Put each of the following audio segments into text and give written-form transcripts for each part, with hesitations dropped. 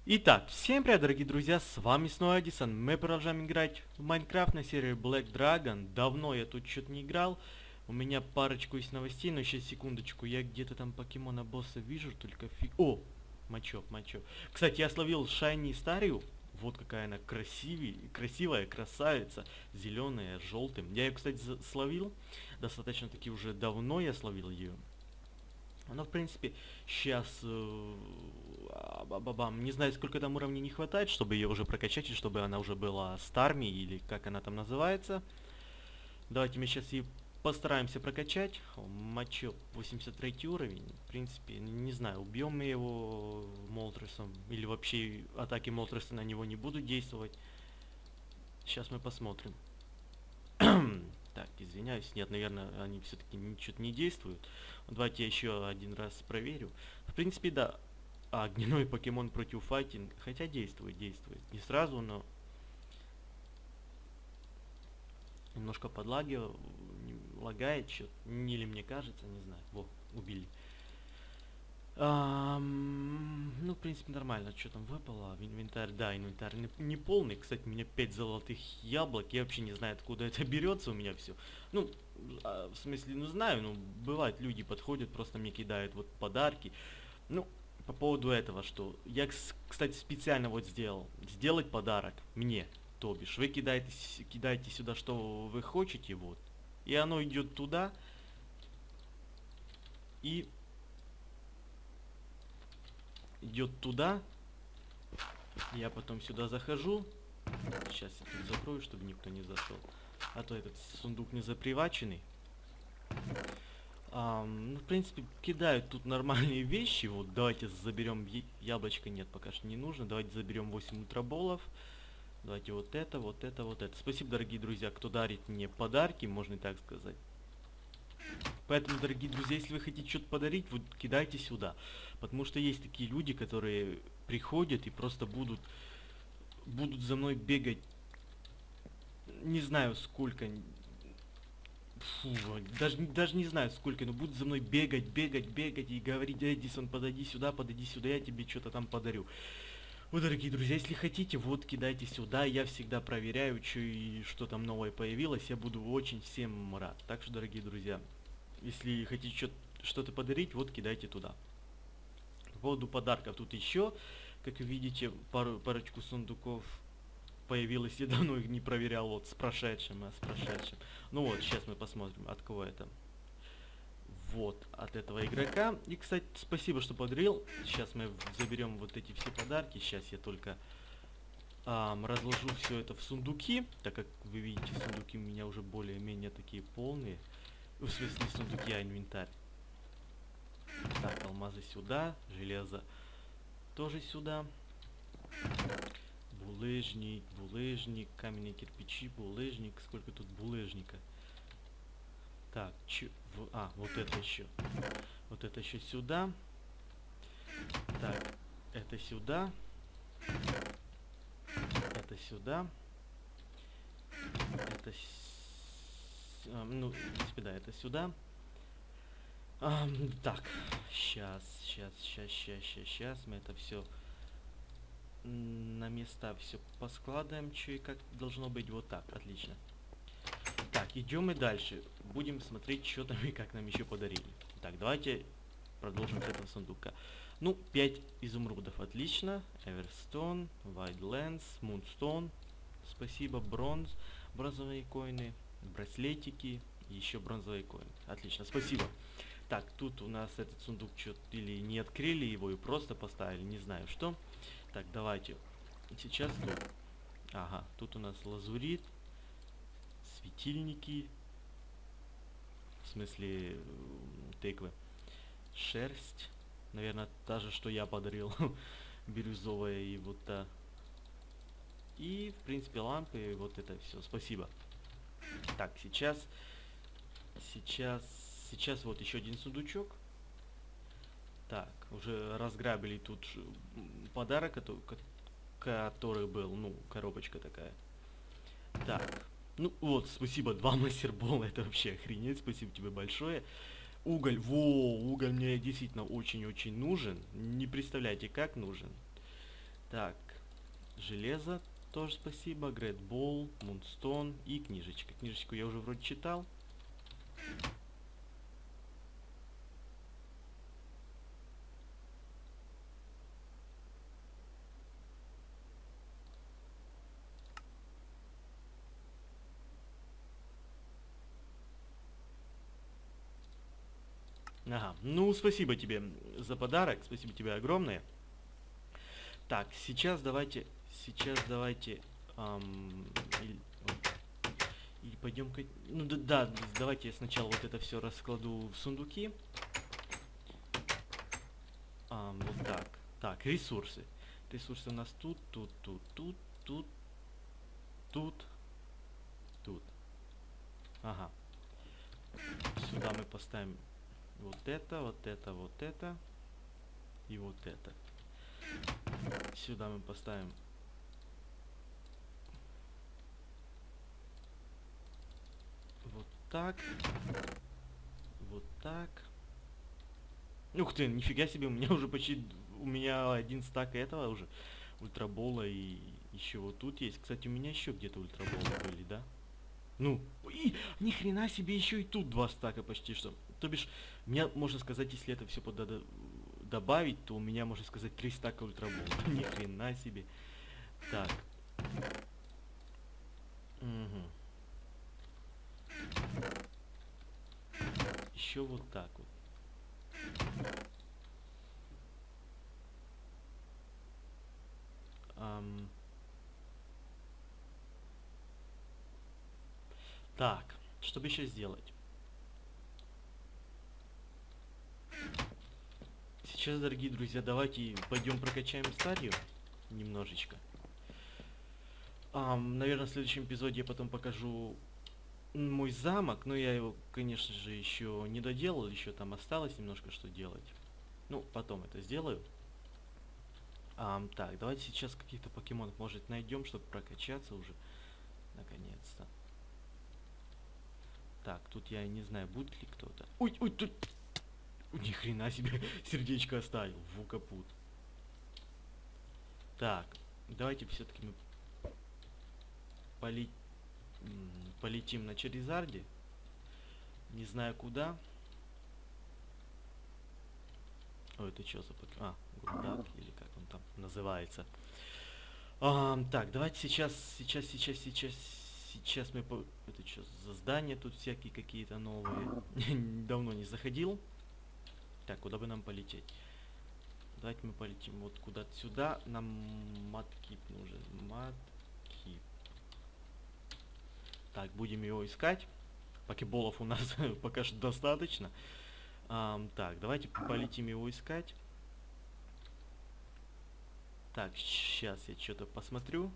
Итак, всем привет, дорогие друзья, с вами снова Эдисон. Мы продолжаем играть в Майнкрафт на серии Black Dragon. Давно я тут что-то не играл. У меня парочку есть новостей, но сейчас секундочку. Я где-то там покемона босса вижу, только фиг... О! Мачоп. Кстати, я словил Шайни Старию. Вот какая она красивая, красавица. Зеленая, с желтым. Я ее, кстати, словил. Достаточно таки уже давно я словил ее. Но, в принципе, сейчас... не знаю, сколько там уровней не хватает, чтобы ее уже прокачать, и чтобы она уже была старми, или как она там называется. Давайте мы сейчас и постараемся прокачать. Мачо 83 уровень. В принципе, не знаю, убьем мы его Молтресом, или вообще атаки Молтреса на него не будут действовать. Сейчас мы посмотрим. Так, извиняюсь, нет, наверное, они все-таки ничего не действуют. Давайте я еще один раз проверю. В принципе, да, огненной покемон против файтинг, хотя действует. Не сразу, но немножко лагает что-то. Или мне кажется, не знаю. Во, убили. Ну, в принципе, нормально. Что там выпало? Инвентарь, да, инвентарь не полный. Кстати, у меня 5 золотых яблок. Я вообще не знаю, откуда это берется у меня все. Ну, в смысле, ну знаю, ну, бывает, люди подходят, просто мне кидают вот подарки. Ну, по поводу этого, что я, кстати, специально вот сделать подарок мне, то бишь. Вы кидаете сюда, что вы хотите, вот. И оно идет туда. И идет туда. Я потом сюда захожу. Сейчас я тут закрою, чтобы никто не зашел. А то этот сундук не заприваченный. Ну, в принципе, кидают тут нормальные вещи. Вот давайте заберем яблочко. Нет, пока что не нужно. Давайте заберем 8 ультраболов. Давайте вот это. Спасибо, дорогие друзья, кто дарит мне подарки, можно и так сказать. Поэтому, дорогие друзья, если вы хотите что-то подарить, вот кидайте сюда. Потому что есть такие люди, которые приходят и просто будут за мной бегать. Не знаю сколько. Фу, даже не знаю сколько, но будут за мной бегать и говорить: Эдисон, подойди сюда, я тебе что-то там подарю. Вот, дорогие друзья, если хотите, вот кидайте сюда, я всегда проверяю, что там новое появилось, я буду очень всем рад. Так что, дорогие друзья, если хотите что-то подарить, вот кидайте туда. По поводу подарков, тут еще, как вы видите, парочку сундуков появилось, я давно их не проверял, вот с прошедшим. Ну вот, сейчас мы посмотрим, от кого это. Вот, от этого игрока. И, кстати, спасибо, что подарил. Сейчас мы заберем вот эти все подарки. Сейчас я только разложу все это в сундуки, так как вы видите, сундуки у меня уже более-менее такие полные. В смысле, сундуки, а инвентарь. Так, алмазы сюда, железо тоже сюда. Булыжник, каменные кирпичи, булыжник. Сколько тут булыжника? Так, вот это еще. Вот это еще сюда. Так, это сюда. Это сюда. Ну, в принципе, да, это сюда. Так, сейчас мы это все на места все поскладываем, что и как должно быть. Вот так, отлично. Так, идем и дальше. Будем смотреть, что там и как нам еще подарили. Так, давайте продолжим с этого сундука. Ну, 5 изумрудов, отлично. Эверстон, Вайдленс, Мунстон. Спасибо, бронзовые коины, браслетики, еще бронзовые коины. Отлично, спасибо. Так, тут у нас этот сундук что-то или не открыли его и просто поставили, не знаю что. Так, давайте. Сейчас тут. Ага, тут у нас лазурит, светильники, в смысле тыквы, шерсть, наверное, та же, что я подарил, бирюзовая и вот та. И, в принципе, лампы, и вот это все. Спасибо. Так, сейчас вот еще один сундучок. Так, уже разграбили тут подарок, который был, ну, коробочка такая. Так, ну вот, спасибо, 2 мастербола, это вообще охренеть, спасибо тебе большое. Уголь, уголь мне действительно очень-очень нужен, не представляете, как нужен. Так, железо тоже спасибо, Great Ball, Moonstone и книжечка. Книжечку я уже вроде читал. Ага, ну спасибо тебе за подарок, спасибо тебе огромное. Так, сейчас давайте, и пойдем-ка, ну да, давайте я сначала вот это все раскладу в сундуки. Вот так. Так, ресурсы. Ресурсы у нас тут, тут, тут, тут, тут, тут, тут. Ага. Сюда мы поставим вот это, вот это, вот это и вот это. Сюда мы поставим вот так, вот так. Ух ты, нифига себе, у меня уже почти, у меня один стак этого уже, ультрабола, и еще вот тут есть. Кстати, у меня еще где-то ультраболы были, да? Ну, и ни хрена себе, еще и тут два стака почти что. То бишь, меня, можно сказать, если это все добавить, то у меня, можно сказать, 3 стака ультрабола. Ни хрена себе. Так. Угу. Еще вот так вот. Так, что бы еще сделать? Сейчас, дорогие друзья, давайте пойдем прокачаем стадию немножечко. Наверное, в следующем эпизоде я потом покажу мой замок, но я его, конечно же, еще не доделал, еще там осталось немножко что делать. Ну, потом это сделаю. Так, давайте сейчас каких-то покемонов, может, найдем, чтобы прокачаться уже, наконец-то. Так, тут я не знаю, будет ли кто-то. Ой, ой, тут... Ни хрена себе, сердечко оставил, в капут. Так, давайте все-таки мы полетим на Черизарде. Не знаю куда. Ой, это что за покемон? Гурдак, или как он там называется. Так, давайте сейчас мы это что за здания тут всякие какие-то новые. Давно не заходил. Так, куда бы нам полететь? Давайте мы полетим вот куда-то сюда. Нам маткип нужен. Маткип. Так, будем его искать. Покеболов у нас пока что достаточно. Так, давайте полетим его искать. Так, сейчас я что-то посмотрю.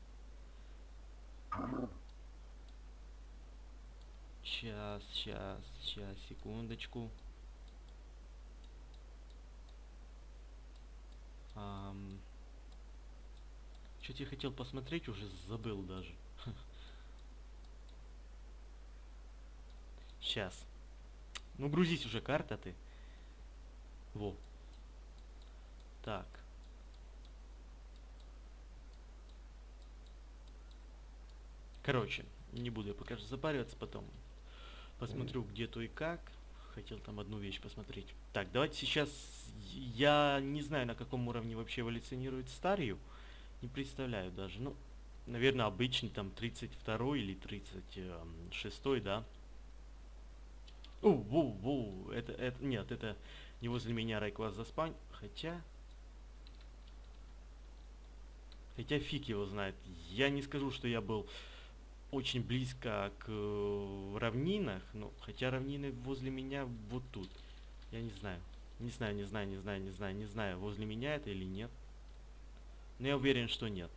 Сейчас, секундочку. Что-то я хотел посмотреть, уже забыл даже. Сейчас. Ну, грузись уже, карта ты. Во. Так. Короче, не буду я пока что запариваться, потом посмотрю, где то и как. Хотел там одну вещь посмотреть. Так, давайте сейчас... Я не знаю, на каком уровне вообще эволюционирует Старью. Не представляю даже. Ну, наверное, обычный там 32 или 36, да? Воу, это, нет, это не возле меня Райкваз заспань. Хотя фиг его знает. Я не скажу, что я был очень близко к равнинах, но хотя равнины возле меня вот тут. Я не знаю. Не знаю, возле меня это или нет. Но я уверен, что нет.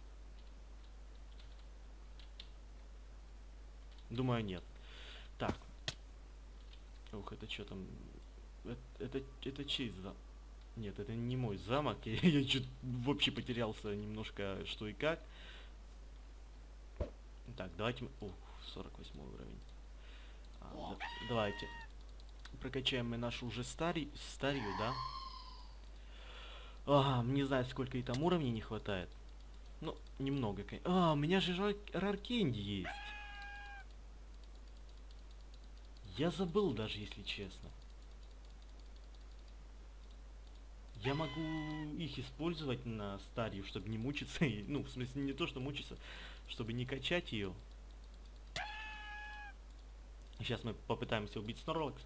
Думаю, нет. Так. Ух, это что там? Это чей замок? Нет, это не мой замок. Я чуть вообще потерялся немножко, что и как. Так, давайте мы... Ух, 48 уровень. Давайте. Прокачаем мы нашу уже старью, да? Ага, не знаю, сколько и там уровней не хватает. Ну, немного. У меня же Раркенди есть. Я забыл даже, если честно. Я могу их использовать на Старью, чтобы не мучиться. Ну, в смысле, не то, что мучиться, чтобы не качать ее. Сейчас мы попытаемся убить Снорлакса.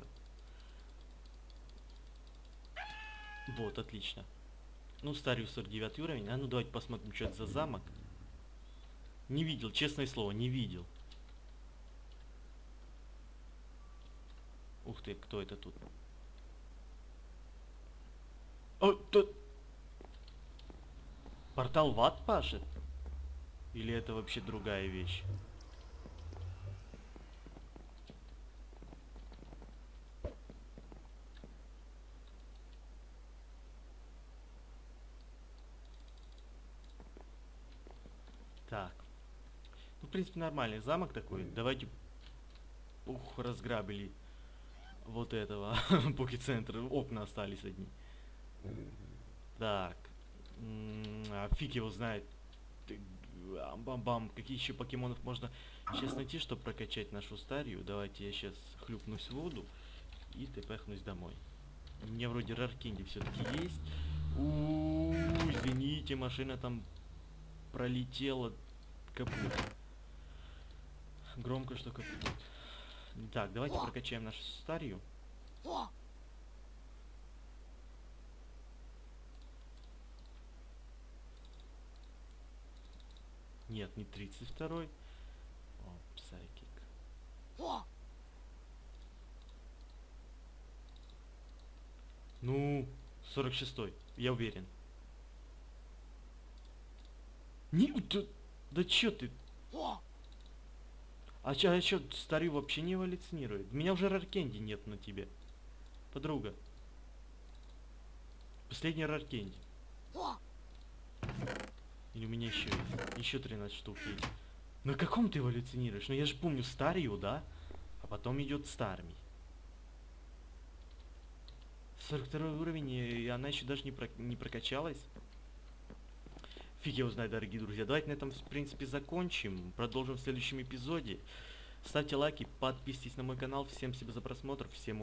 Вот, отлично. Ну, Старью 49 уровень. А ну давайте посмотрим, что это за замок. Не видел, честное слово, не видел. Ух ты, кто это тут? О, тут... Портал в ад пашет? Или это вообще другая вещь? Так. Ну, в принципе, нормальный замок такой. Давайте... Ух, разграбили вот этого Поки-центра. Окна остались одни. Так. А фиг его знает. Бам-бам. Какие еще покемонов можно сейчас найти, чтобы прокачать нашу Старью? Давайте я сейчас хлюпнусь в воду и тпхнусь домой. У меня вроде Раркенди все-таки есть. Извините, машина там пролетела. Капут. Громко, что капут. Так, давайте прокачаем нашу Старью. Нет, не 32-й. О, Psychic. Ну, 46-й, я уверен. Не, да чё ты? А чё, Старью вообще не эволюционирует? У меня уже Раркенди нет на тебе. Подруга. Последний Раркенди. Или у меня еще есть? Еще 13 штук есть. На каком ты эволюционируешь? Ну я же помню Старью, да? А потом идет Старми. 42 уровень, и она еще даже не прокачалась. Фиг его знает, дорогие друзья. Давайте на этом, в принципе, закончим. Продолжим в следующем эпизоде. Ставьте лайки, подписывайтесь на мой канал. Всем спасибо за просмотр. Всем